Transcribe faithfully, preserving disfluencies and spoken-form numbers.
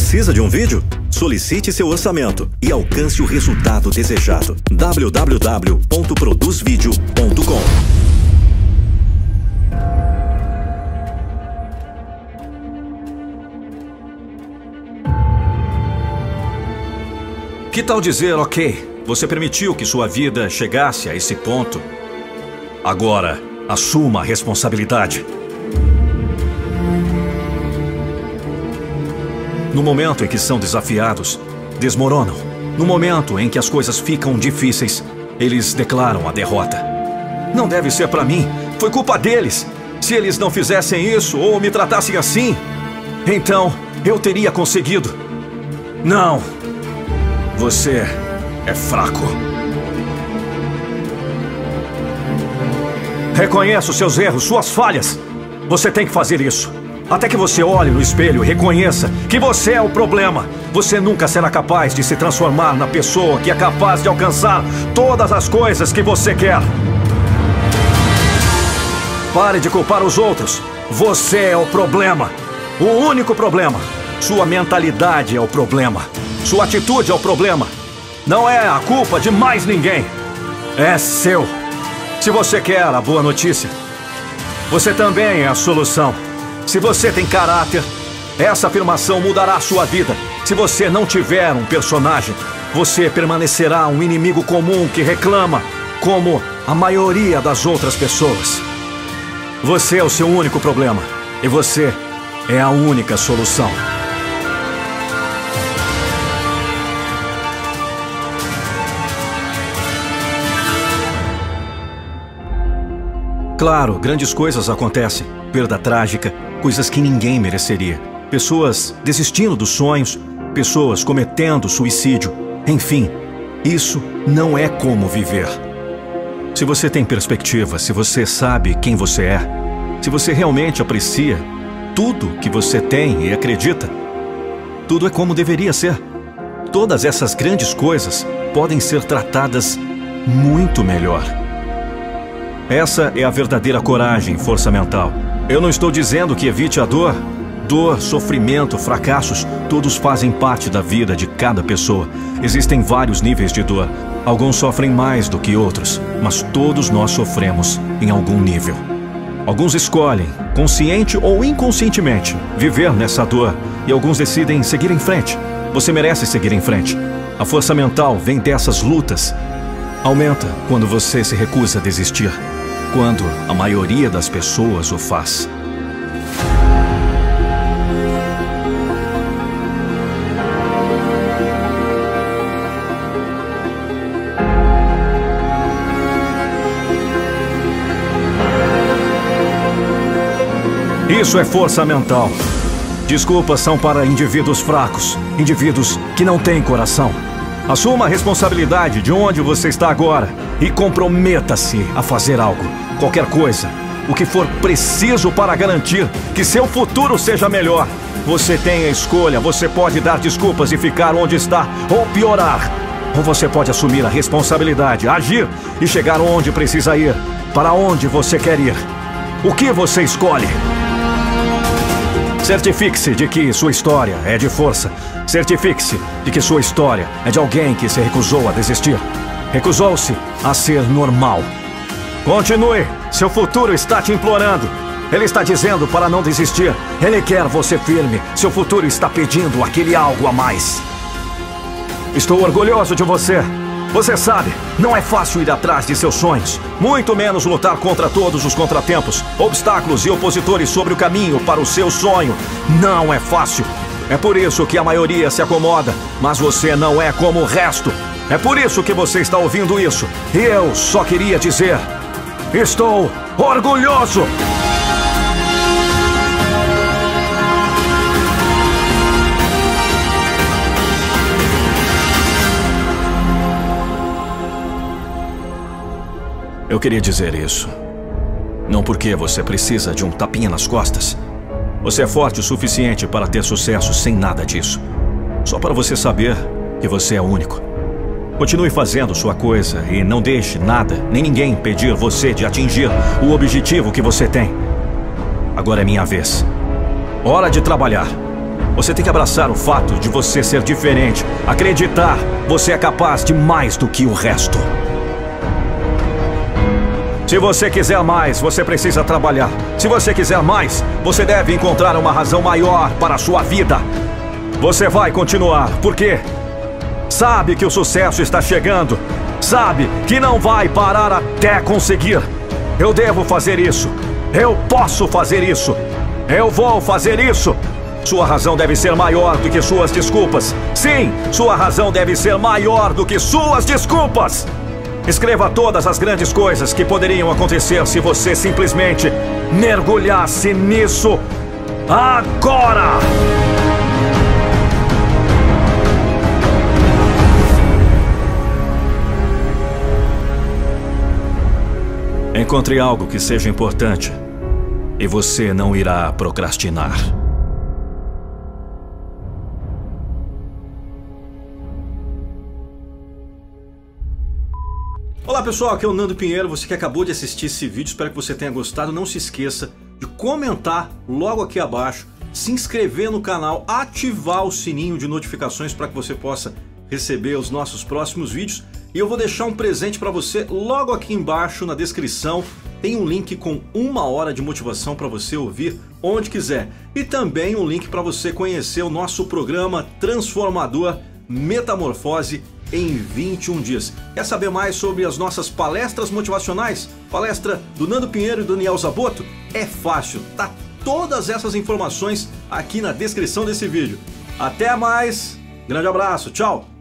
Precisa de um vídeo? Solicite seu orçamento e alcance o resultado desejado. w w w ponto produz vídeo ponto com. Que tal dizer, ok, você permitiu que sua vida chegasse a esse ponto. Agora, assuma a responsabilidade. No momento em que são desafiados, desmoronam. No momento em que as coisas ficam difíceis, eles declaram a derrota. Não deve ser pra mim, foi culpa deles. Se eles não fizessem isso ou me tratassem assim, então eu teria conseguido. Não! Você é fraco. Reconheça os seus erros, suas falhas. Você tem que fazer isso. Até que você olhe no espelho e reconheça que você é o problema. Você nunca será capaz de se transformar na pessoa que é capaz de alcançar todas as coisas que você quer. Pare de culpar os outros. Você é o problema. O único problema. Sua mentalidade é o problema. Sua atitude é o problema. Não é a culpa de mais ninguém. É seu. Se você quer a boa notícia, você também é a solução. Se você tem caráter, essa afirmação mudará a sua vida. Se você não tiver um personagem, você permanecerá um inimigo comum que reclama, como a maioria das outras pessoas. Você é o seu único problema. E você é a única solução. Claro, grandes coisas acontecem. Perda trágica, coisas que ninguém mereceria. Pessoas desistindo dos sonhos, pessoas cometendo suicídio. Enfim, isso não é como viver. Se você tem perspectiva, se você sabe quem você é, se você realmente aprecia tudo que você tem e acredita, tudo é como deveria ser. Todas essas grandes coisas podem ser tratadas muito melhor. Essa é a verdadeira coragem e força mental. Eu não estou dizendo que evite a dor. Dor, sofrimento, fracassos, todos fazem parte da vida de cada pessoa. Existem vários níveis de dor. Alguns sofrem mais do que outros, mas todos nós sofremos em algum nível. Alguns escolhem, consciente ou inconscientemente, viver nessa dor, e alguns decidem seguir em frente. Você merece seguir em frente. A força mental vem dessas lutas. Aumenta quando você se recusa a desistir. Quando a maioria das pessoas o faz. Isso é força mental. Desculpas são para indivíduos fracos, indivíduos que não têm coração. Assuma a responsabilidade de onde você está agora e comprometa-se a fazer algo, qualquer coisa, o que for preciso para garantir que seu futuro seja melhor. Você tem a escolha, você pode dar desculpas e ficar onde está ou piorar. Ou você pode assumir a responsabilidade, agir e chegar onde precisa ir, para onde você quer ir. O que você escolhe? Certifique-se de que sua história é de força. Certifique-se de que sua história é de alguém que se recusou a desistir. Recusou-se a ser normal. Continue. Seu futuro está te implorando. Ele está dizendo para não desistir. Ele quer você firme. Seu futuro está pedindo aquele algo a mais. Estou orgulhoso de você. Você sabe, não é fácil ir atrás de seus sonhos. Muito menos lutar contra todos os contratempos, obstáculos e opositores sobre o caminho para o seu sonho. Não é fácil. É por isso que a maioria se acomoda, mas você não é como o resto. É por isso que você está ouvindo isso. E eu só queria dizer: estou orgulhoso! Eu queria dizer isso. Não porque você precisa de um tapinha nas costas. Você é forte o suficiente para ter sucesso sem nada disso. Só para você saber que você é único. Continue fazendo sua coisa e não deixe nada, nem ninguém impedir você de atingir o objetivo que você tem. Agora é minha vez. Hora de trabalhar. Você tem que abraçar o fato de você ser diferente. Acreditar, você é capaz de mais do que o resto. Se você quiser mais, você precisa trabalhar. Se você quiser mais, você deve encontrar uma razão maior para a sua vida. Você vai continuar, porque sabe que o sucesso está chegando. Sabe que não vai parar até conseguir. Eu devo fazer isso. Eu posso fazer isso. Eu vou fazer isso. Sua razão deve ser maior do que suas desculpas. Sim, sua razão deve ser maior do que suas desculpas. Escreva todas as grandes coisas que poderiam acontecer se você simplesmente mergulhasse nisso agora! Encontre algo que seja importante e você não irá procrastinar. Olá pessoal, aqui é o Nando Pinheiro, você que acabou de assistir esse vídeo, espero que você tenha gostado. Não se esqueça de comentar logo aqui abaixo, se inscrever no canal, ativar o sininho de notificações para que você possa receber os nossos próximos vídeos. E eu vou deixar um presente para você logo aqui embaixo na descrição. Tem um link com uma hora de motivação para você ouvir onde quiser. E também um link para você conhecer o nosso programa transformador Metamorfose em vinte e um dias. Quer saber mais sobre as nossas palestras motivacionais? Palestra do Nando Pinheiro e do Daniel Zaboto? É fácil, tá todas essas informações aqui na descrição desse vídeo. Até mais, grande abraço, tchau!